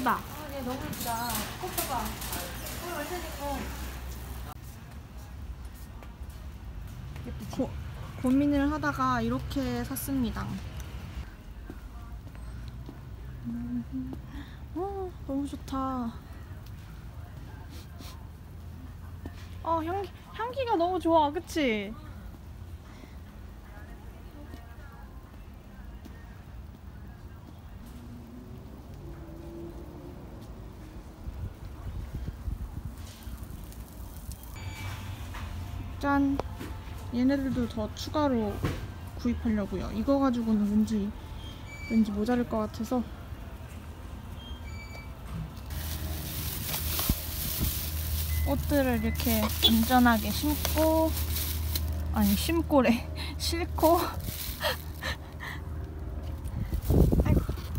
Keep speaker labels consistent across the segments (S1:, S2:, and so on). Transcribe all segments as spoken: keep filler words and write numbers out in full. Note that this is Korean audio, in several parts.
S1: 예쁘다.
S2: 아, 얘 너무 예쁘다. 꼭 봐봐. 오늘 완전 예뻐.
S1: 고, 고민을 하다가 이렇게 샀습니다. 음, 어, 너무 좋다. 어, 향기, 향기가 너무 좋아, 그치? 짠! 얘네들도 더 추가로 구입하려고요. 이거 가지고는 왠지 왠지 모자랄 것 같아서. 옷들을 이렇게 안전하게 신고, 아니 심고래 신고. 아이고.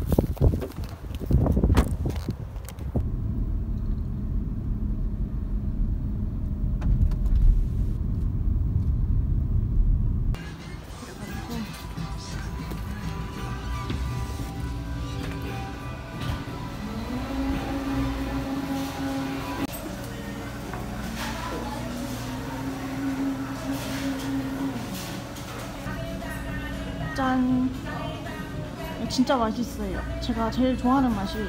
S1: 짠! 진짜 맛있어요. 제가 제일 좋아하는 맛이에요.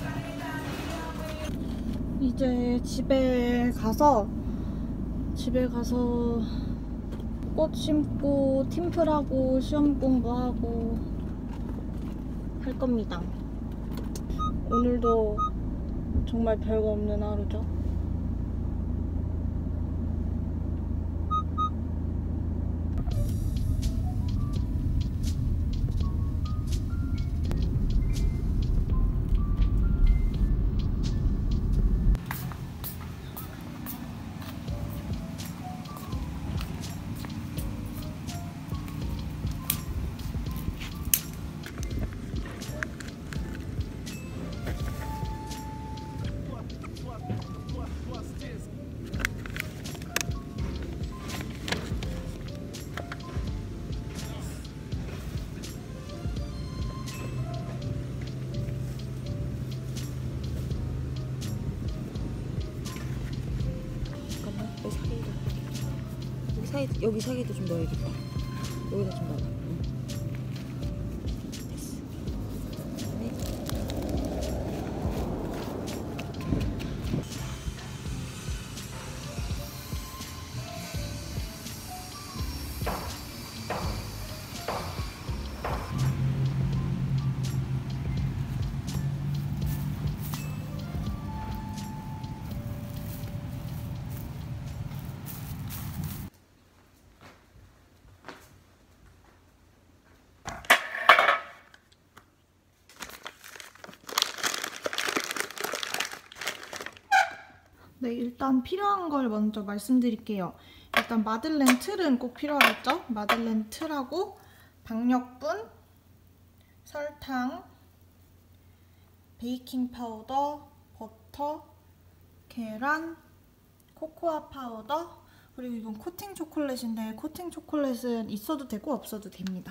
S1: 이제 집에 가서 집에 가서 꽃 심고 팀플하고 시험 공부하고 할 겁니다. 오늘도 정말 별거 없는 하루죠.
S2: 여기 사이, 여기 사이에도 좀 넣어야겠다. 여기다 좀 넣어. 응. 됐어. 네.
S1: 네, 일단 필요한 걸 먼저 말씀드릴게요. 일단 마들렌 틀은 꼭 필요하겠죠? 마들렌 틀하고 박력분, 설탕, 베이킹 파우더, 버터, 계란, 코코아 파우더, 그리고 이건 코팅 초콜릿인데 코팅 초콜릿은 있어도 되고 없어도 됩니다.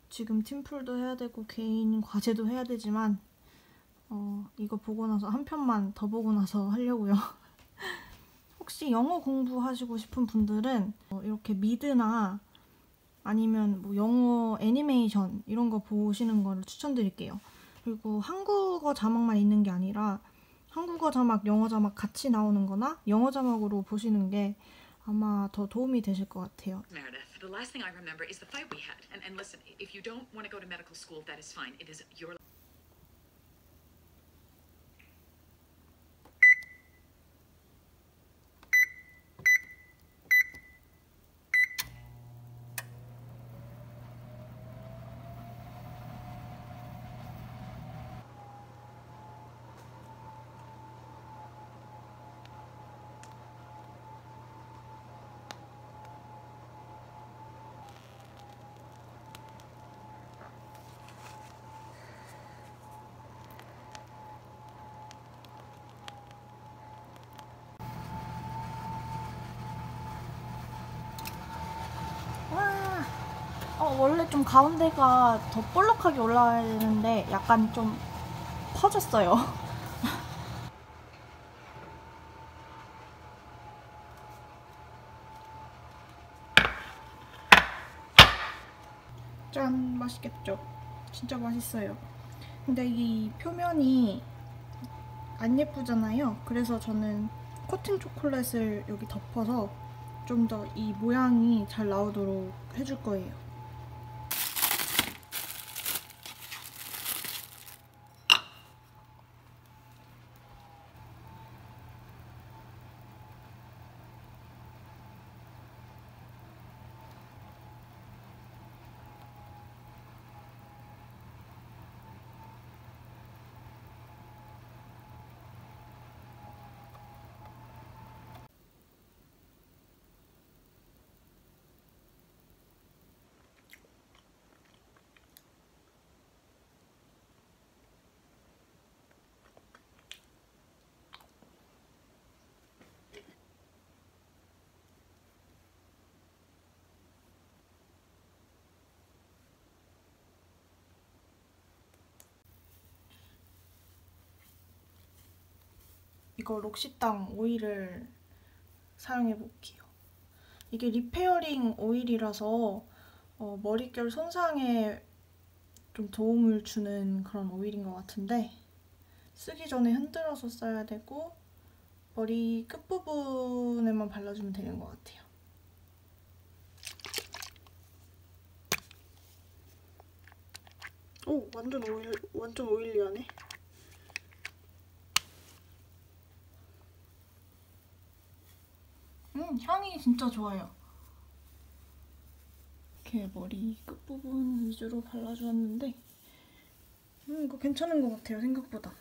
S1: 지금 팀플도 해야 되고 개인 과제도 해야 되지만 어, 이거 보고 나서 한 편만 더 보고 나서 하려고요. 혹시 영어 공부하시고 싶은 분들은 어, 이렇게 미드나 아니면 뭐 영어 애니메이션 이런 거 보시는 거를 추천드릴게요. 그리고 한국어 자막만 있는 게 아니라 한국어 자막, 영어 자막 같이 나오는 거나 영어 자막으로 보시는 게 아마 더 도움이 되실 것 같아요.
S3: Meredith, the last thing I remember is the fight we had. And, and listen, if you don't want to go to medical school, that is fine. It is your
S1: 와, 어, 원래 좀 가운데가 더 볼록하게 올라와야 되는데 약간 좀 퍼졌어요. 짠, 맛있겠죠? 진짜 맛있어요. 근데 이 표면이 안 예쁘잖아요. 그래서 저는 코팅 초콜릿을 여기 덮어서 좀 더 이 모양이 잘 나오도록 해줄 거예요. 이거 록시땅 오일을 사용해 볼게요. 이게 리페어링 오일이라서 어, 머릿결 손상에 좀 도움을 주는 그런 오일인 것 같은데 쓰기 전에 흔들어서 써야 되고 머리 끝부분에만 발라주면 되는 것 같아요. 오, 완전 오일, 완전 오일리하네. 음, 향이 진짜 좋아요. 이렇게 머리 끝부분 위주로 발라주었는데 음, 이거 괜찮은 것 같아요, 생각보다.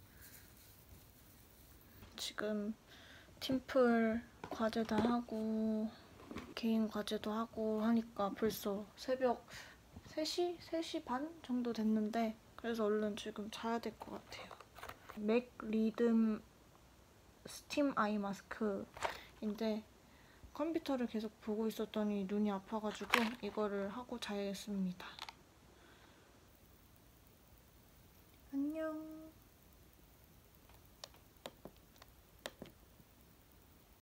S1: 지금 팀플 과제 다 하고 개인 과제도 하고 하니까 벌써 새벽 세 시? 세 시 반 정도 됐는데 그래서 얼른 지금 자야 될 것 같아요. 맥 리듬 스팀 아이 마스크인데 컴퓨터를 계속 보고 있었더니 눈이 아파가지고 이거를 하고 자야겠습니다.